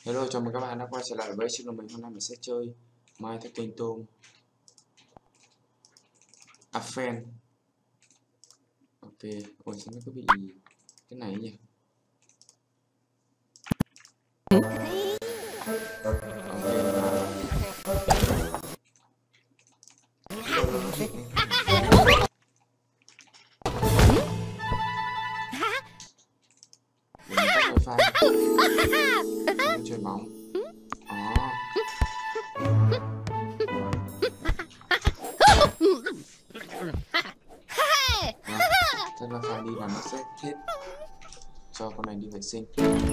Hello, chào mừng các bạn đã quay trở lại với channel mình. Hôm nay mình sẽ chơi My Talking Tom Advent. Ok, ôi sao nó cứ bị cái này nhỉ? Chơi bóng. Thật là phải đi và nó sẽ hết cho con này đi vệ sinh.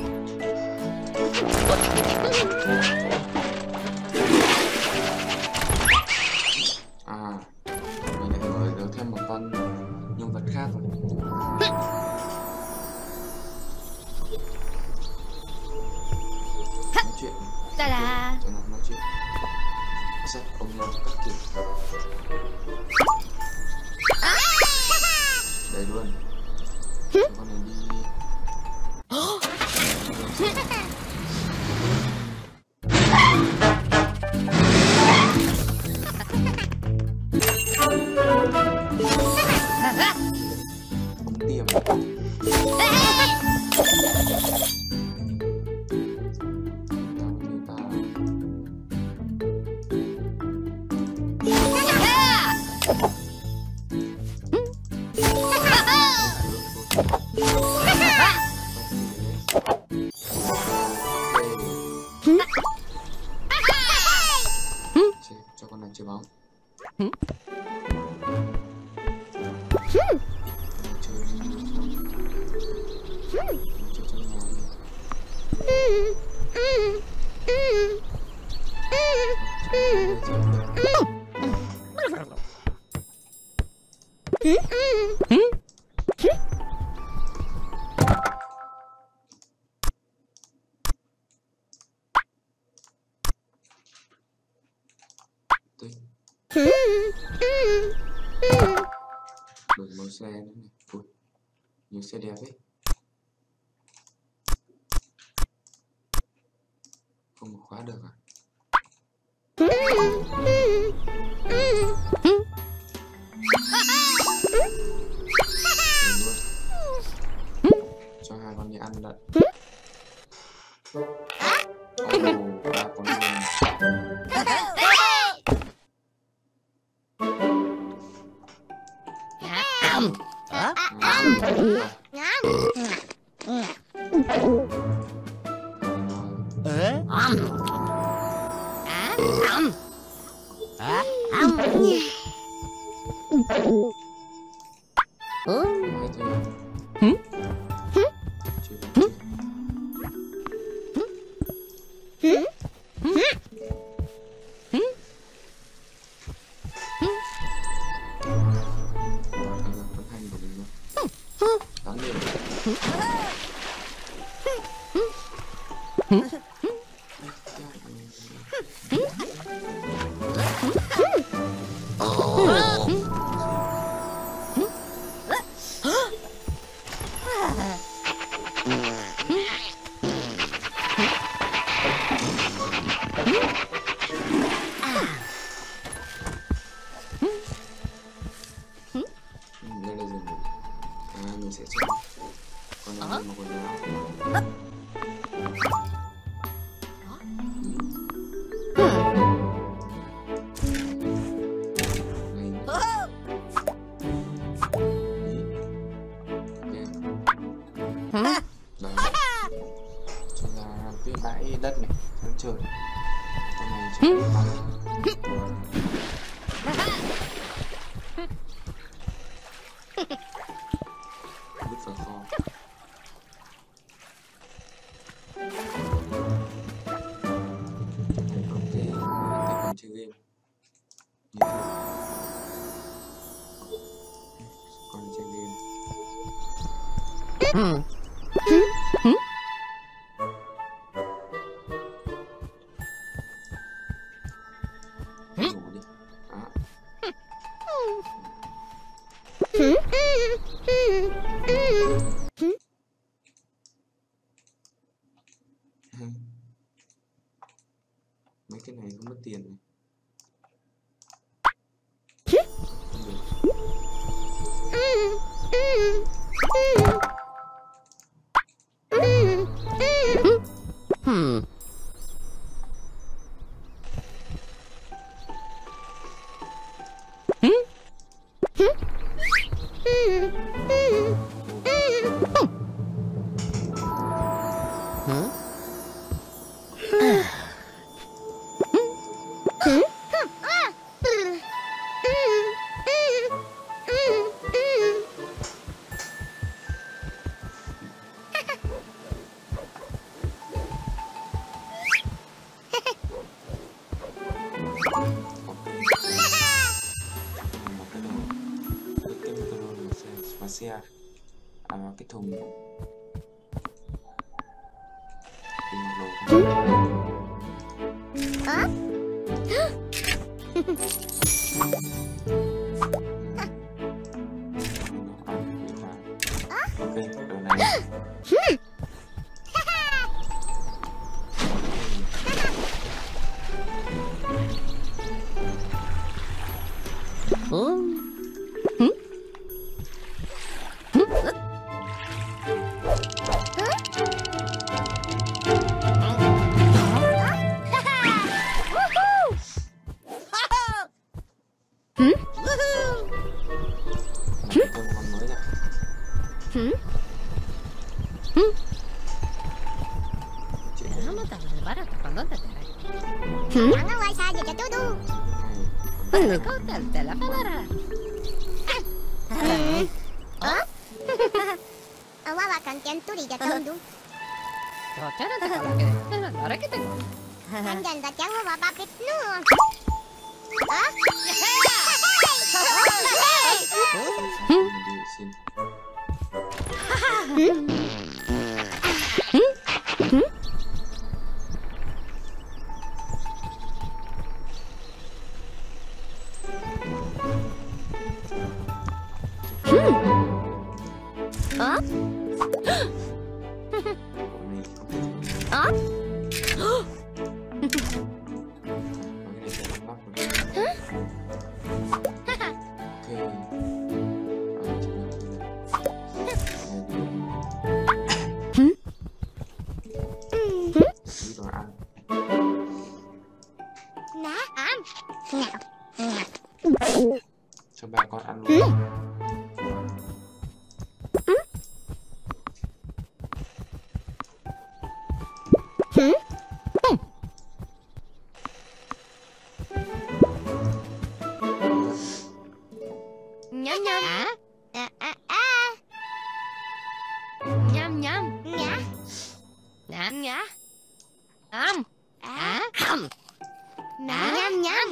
Mình lại mở được thêm một con nhân vật khác rồi. Nói chuyện cho nó nói chuyện rất ông nhau các kiểu đây luôn cho con này đi. Ống tiêm cho con này chơi bóng. Đổi màu xe nữa này. Ui, nhiều xe đẹp ấy. Không khóa được à? Cho hai con đi ăn lận. Ba con mình sẽ cho con này một quần áo. Cho ra cái bãi đất này sân trời. Con này chơi bóng. Vứt vào kho. Ok, tiếp tục chơi game. Như thế. Con chơi game. Ngủ đi. Mấy cái này không mất tiền này. Xe vào cái thùng ok, đồ này Jangan buat saja jatuh tu. Kau tak lah kamera. Awak akan tianturi jatuh tu. Cara tak kalau ke? Cara kita. Jangan dah jangan awak babit nu. Cho bà con ăn luôn. Nhâm nhâm. Nhâm nhâm. Nhá. Nhâm nhá. Nhâm. Nhâm nhâm.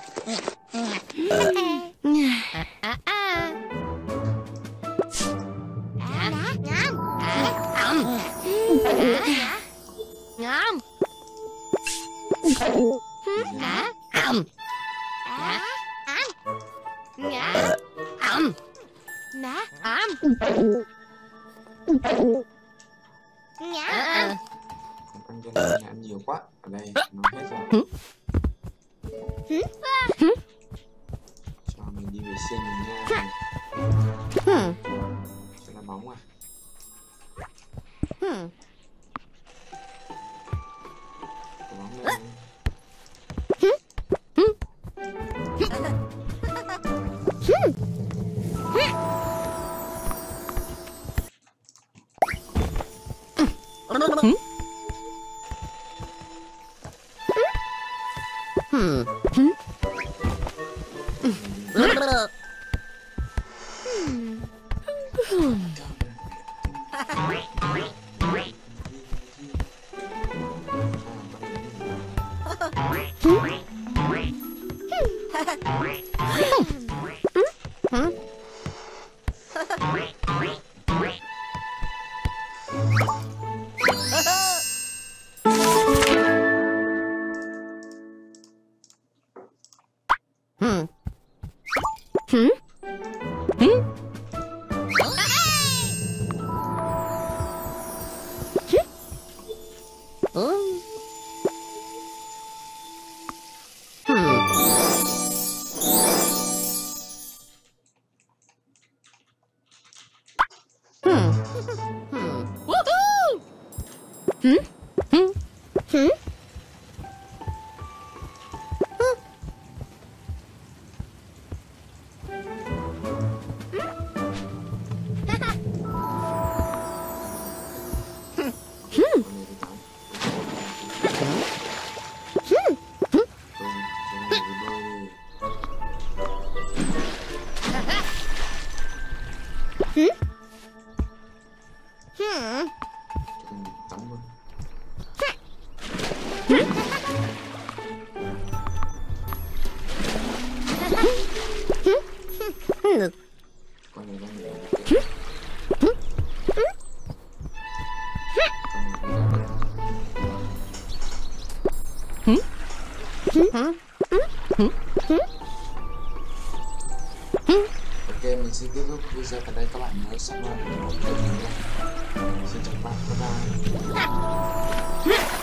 Con cho nên ăn nhiều quá. Ở đây nó hết rồi. Cho mình đi vệ sinh nha. Cho nó bóng à. Bóng lên. Ok, mình xin kết thúc video tại đây, các bạn nhớ subscribe và ủng hộ kênh mình nhé. Xin chào các bạn, bye bye.